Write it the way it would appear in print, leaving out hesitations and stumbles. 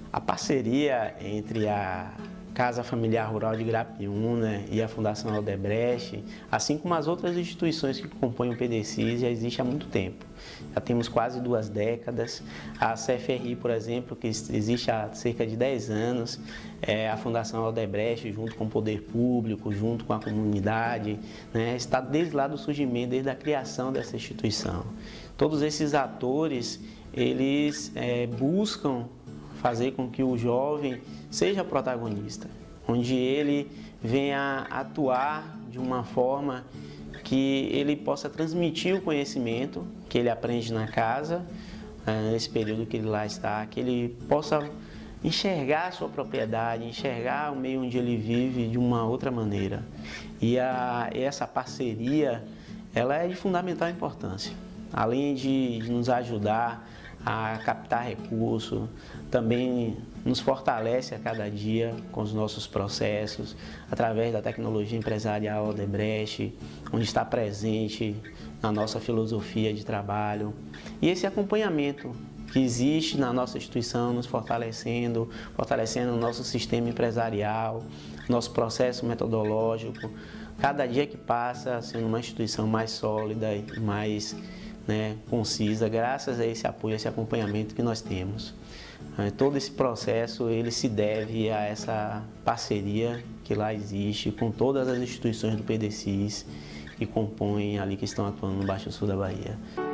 A parceria entre a Casa Familiar Rural de Grapiúna e a Fundação Odebrecht, assim como as outras instituições que compõem o PDCIS, já existe há muito tempo. Já temos quase 2 décadas. A CFRI, por exemplo, que existe há cerca de 10 anos, a Fundação Odebrecht, junto com o poder público, junto com a comunidade, né, está desde lá do surgimento, desde a criação dessa instituição. Todos esses atores, eles buscam fazer com que o jovem seja protagonista, onde ele venha atuar de uma forma que ele possa transmitir o conhecimento que ele aprende na casa, nesse período que ele lá está, que ele possa enxergar a sua propriedade, enxergar o meio onde ele vive de uma outra maneira. E essa parceria, ela é de fundamental importância. Além de nos ajudar a captar recursos, também nos fortalece a cada dia com os nossos processos, através da tecnologia empresarial Odebrecht, onde está presente na nossa filosofia de trabalho. E esse acompanhamento que existe na nossa instituição, nos fortalecendo o nosso sistema empresarial, nosso processo metodológico, cada dia que passa sendo uma instituição mais sólida e mais concisa, graças a esse apoio, esse acompanhamento que nós temos. Todo esse processo ele se deve a essa parceria que lá existe com todas as instituições do PDCIS que compõem ali, que estão atuando no Baixo Sul da Bahia.